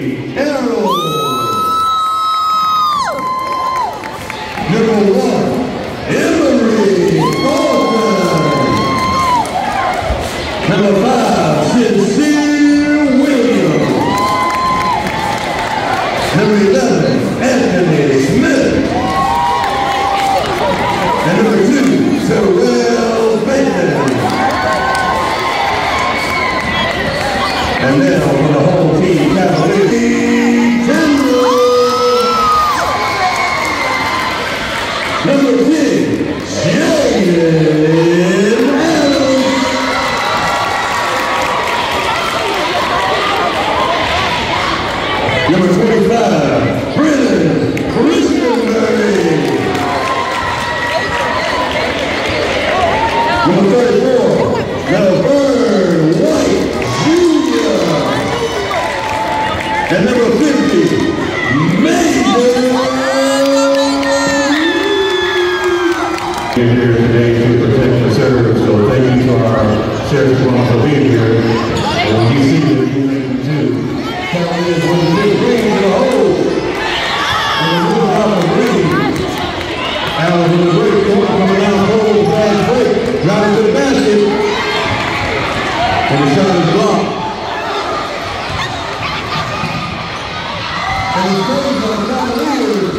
Harold. Number 1, Emily Bolton. Number 5, Sincere Williams. Number 11, Anthony Smith. And number 2, Terrell Bacon. And now for the whole team, Cavalier General. Number 10, Jaden Adams. Number 25, Brennan Christenberry. Number 34, Laverne White Jr. And number 50, Major. We're here today to protect the serve, so thank you to our sheriff's squad for being here. And when you see them, you make them too. Cavaliers win the big green to the hole. And the move out of green. Allen with a great point coming down the hole, fast break, driving to the basket. And the shot is blocked. And it's goes on the Cavaliers.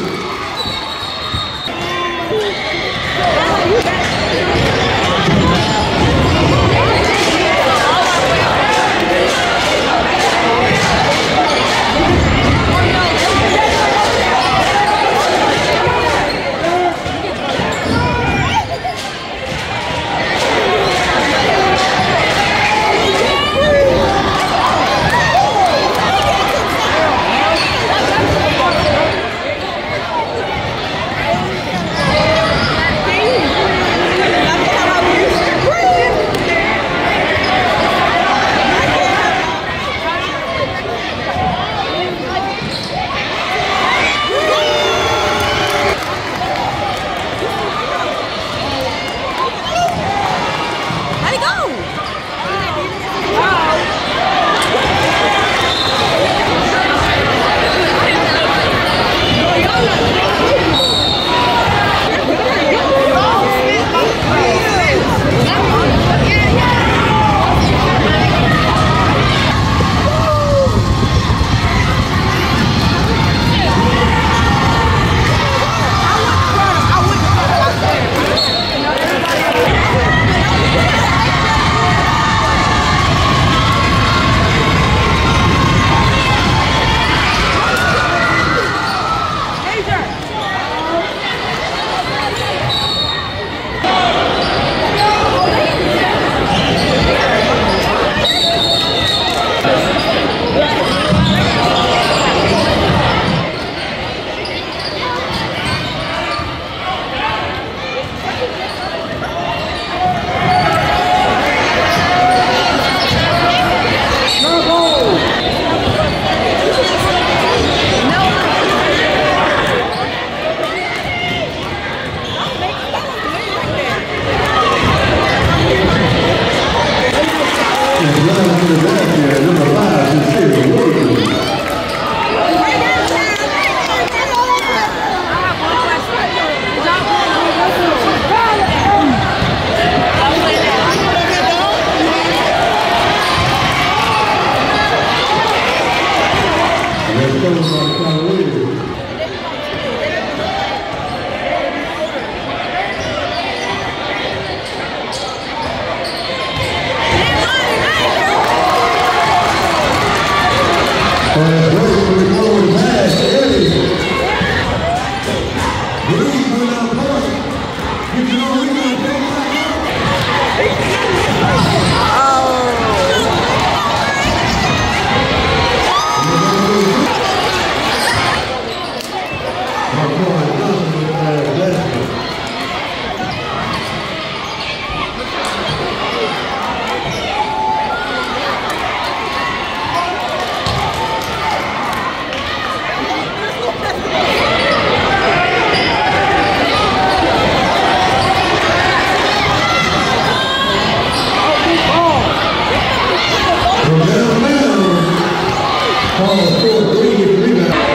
score 3 with the rebound.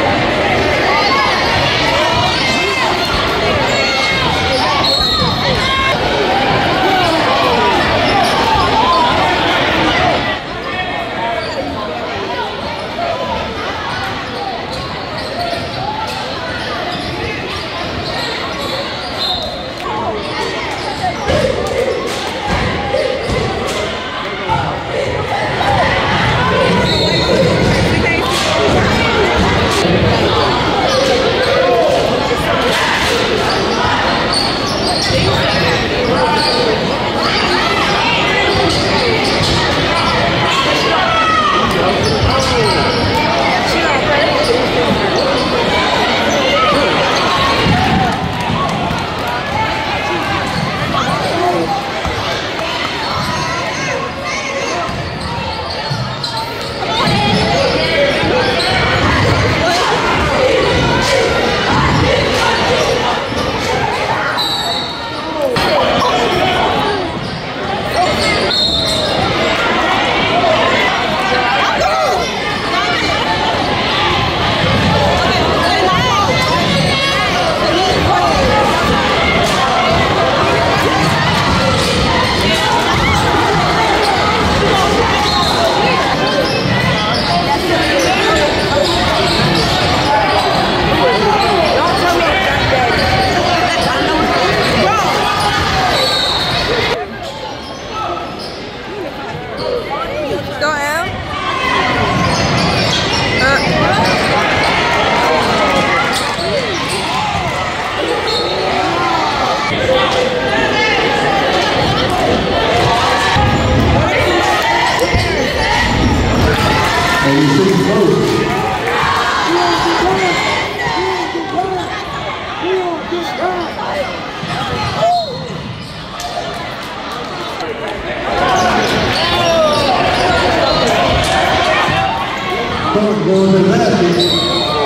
Going to the basket.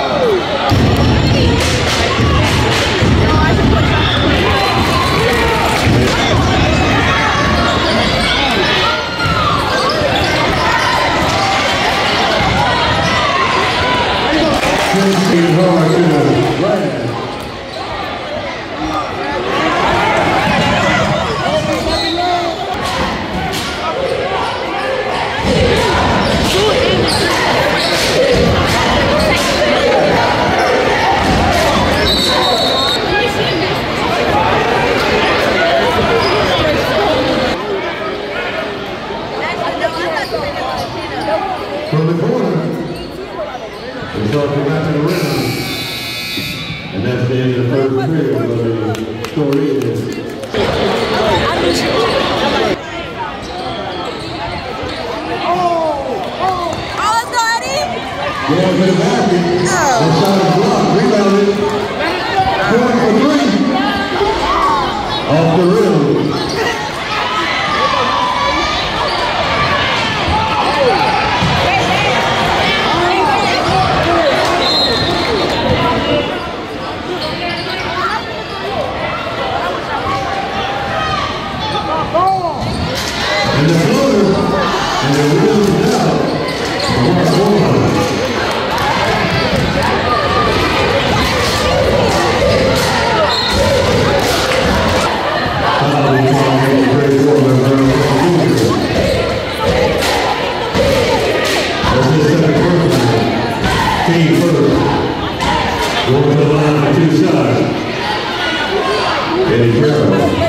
From the corner, they start to back to the rim. And that's the end of the first period of the story. Let's go, Eddie! Going to the basket. That shot is blocked. Rebounded. Point for 3. Off the rim. And the floater, and the wheels down. Team first. Going to the line for 2 shots. Eddie Gerald.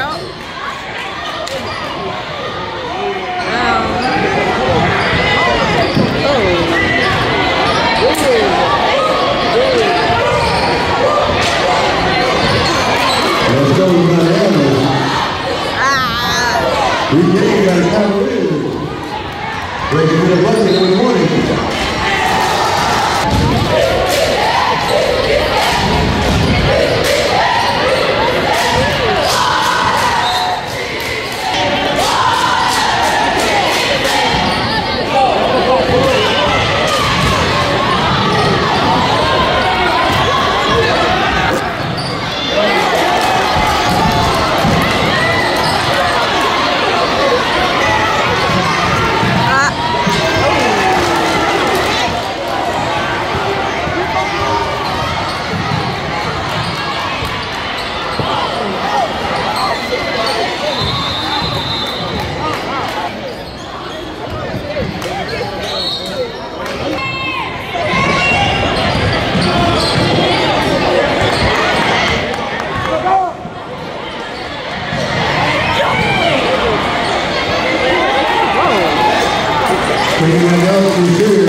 Let's go, Miami. We game got a Cavaliers. Breaking to the bucket in the morning. Anyone else who's here?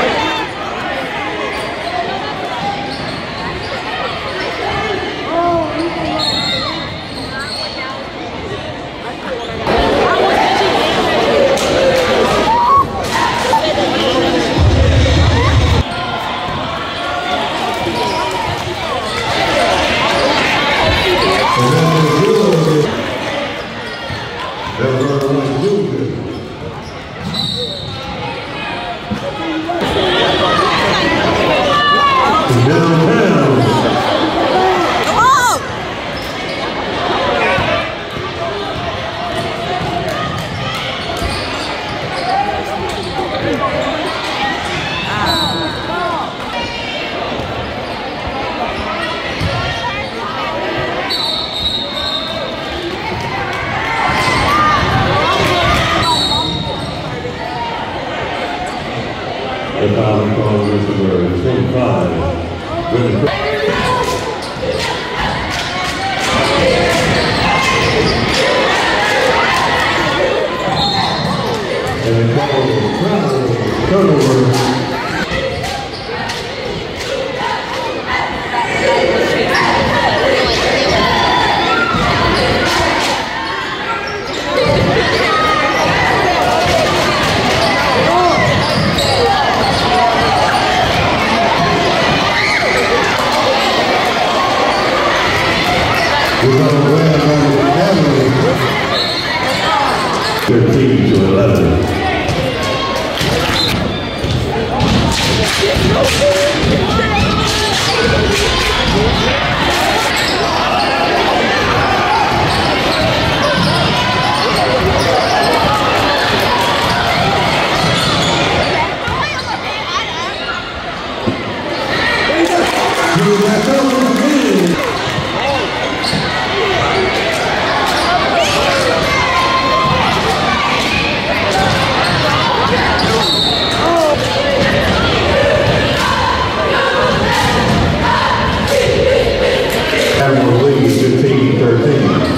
The foul call is number 25. Women. And they call turnover. We're going to grab on the 13 to 11. Admiral Lee, 15-13.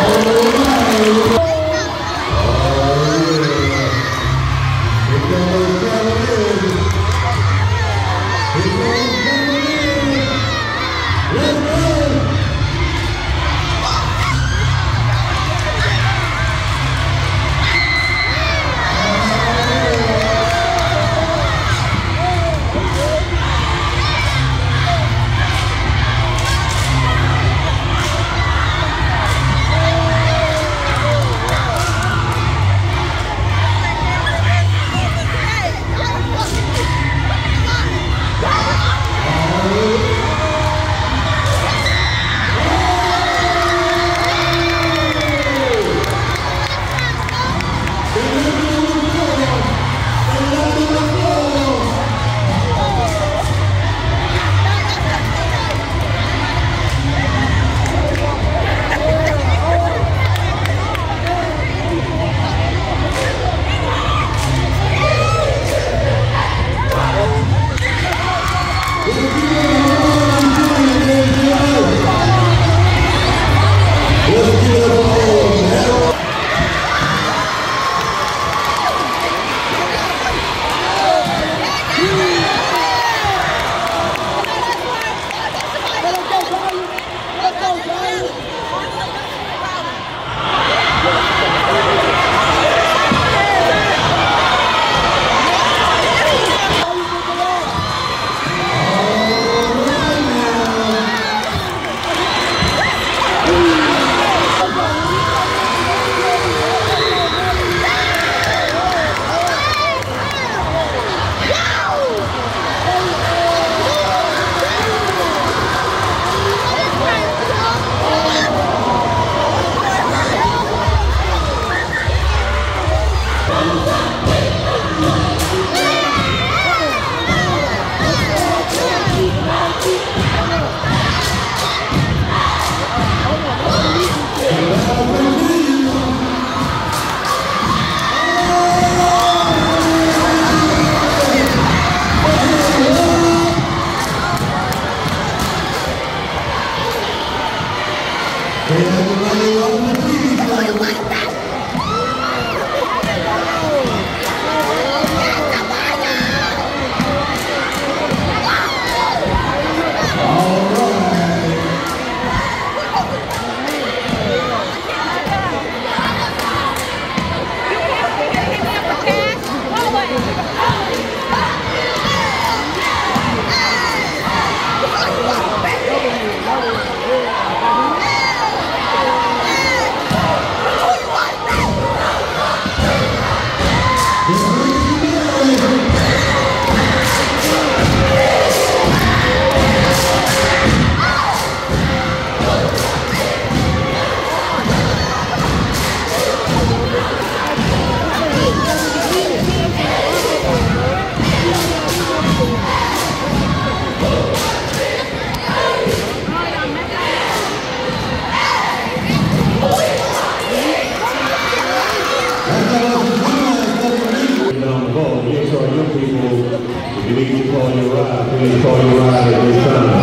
You need to call your ride. Please call your ride at this time.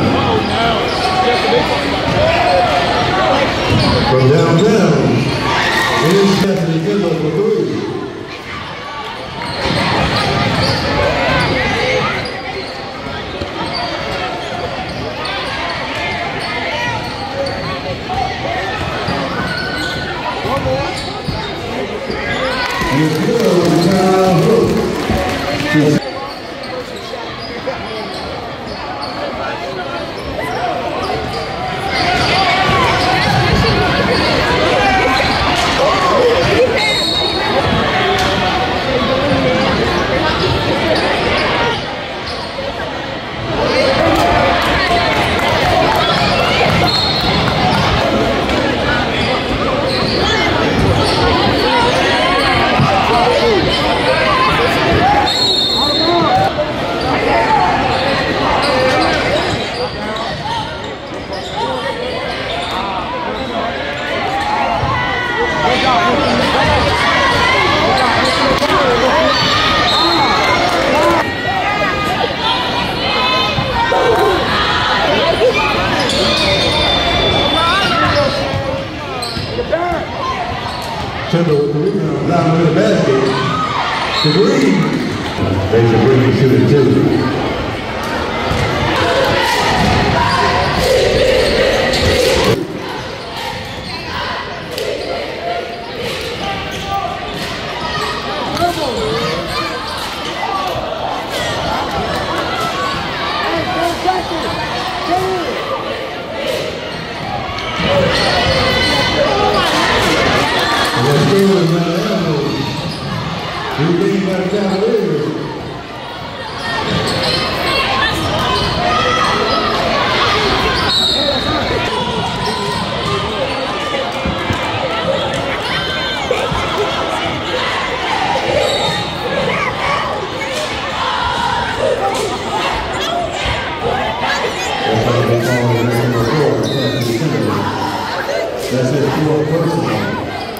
From downtown, it is Stephanie Goodluck for 3. The back. Timber with the rebound, down to the basket. To Green. Deja Green shooting two. That's it, four personal.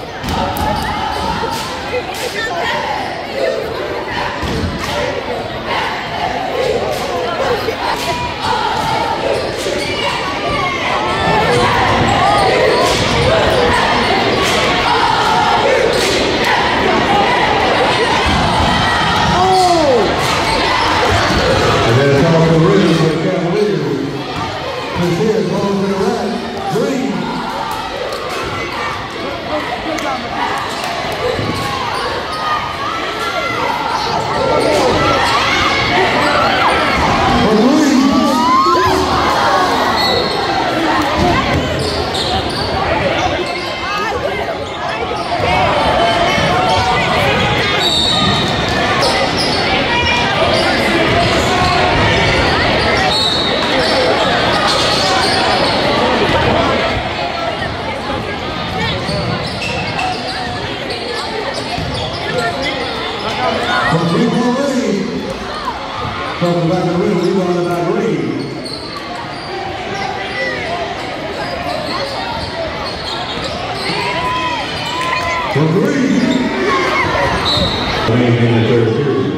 And then it's off the rim for the Cavaliers. This ball to the right. Green. Talking about the rim, we're going about Green. For Green. Green in the third period.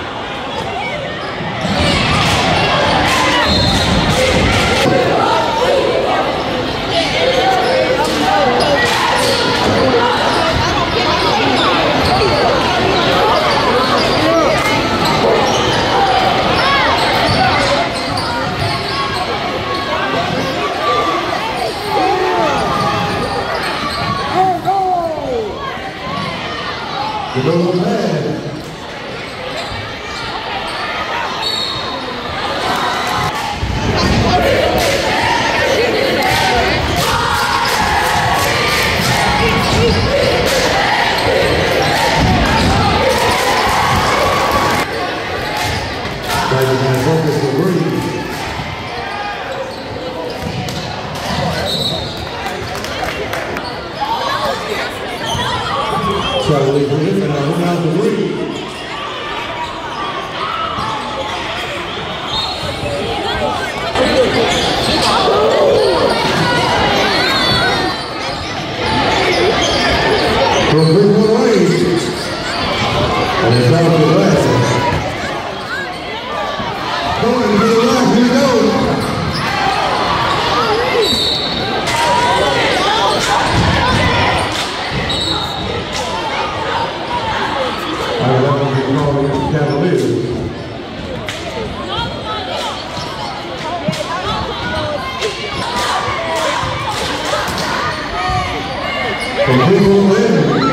The goal man. Focus for Green. Try to leave it and I'll run out the lead. From 3-point range. And it's out to the left. Going to the left, here we go. Cavaliers. From Cleveland.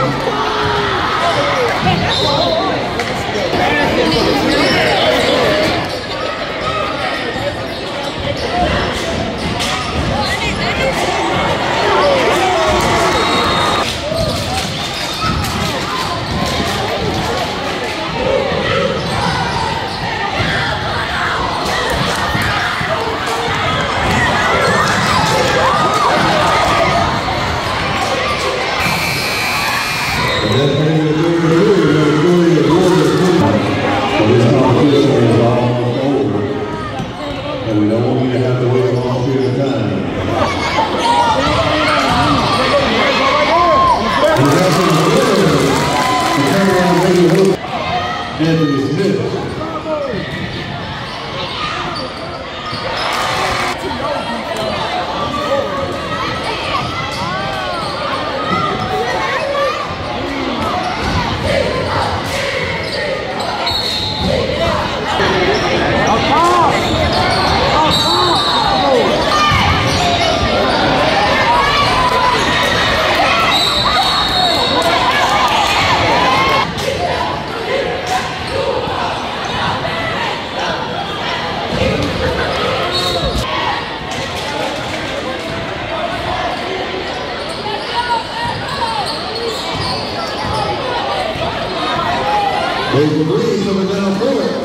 There's the Green coming down forward.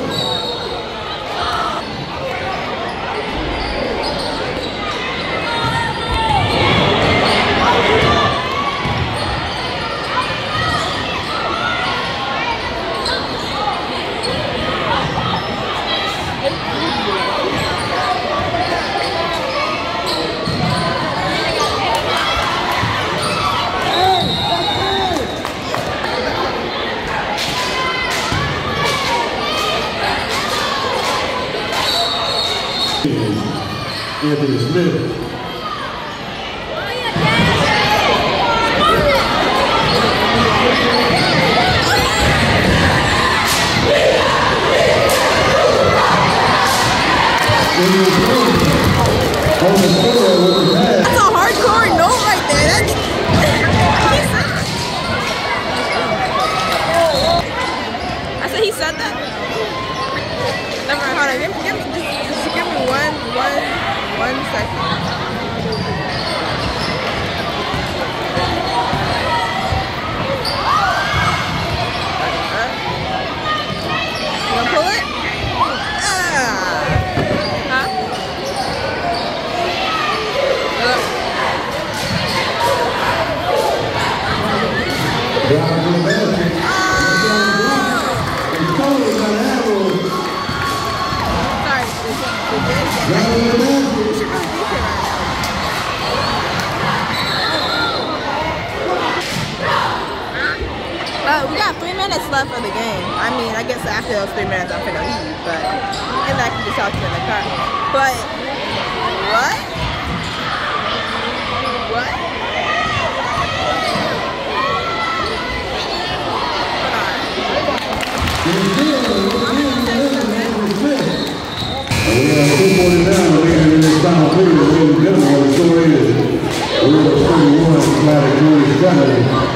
Anthony Smith. That's a hardcore note right there. I said he said that. Never mind. Hold on. Just give me one second. You wanna pull it? Huh? We got 3 minutes left of the game. I mean, I guess after those 3 minutes, I'm finna leave, but and I can just talk to you in the car. But what? What? We have 2:49 remaining in this final period. Ladies and gentlemen, the score is Orlando 31, Flattick Julius 7.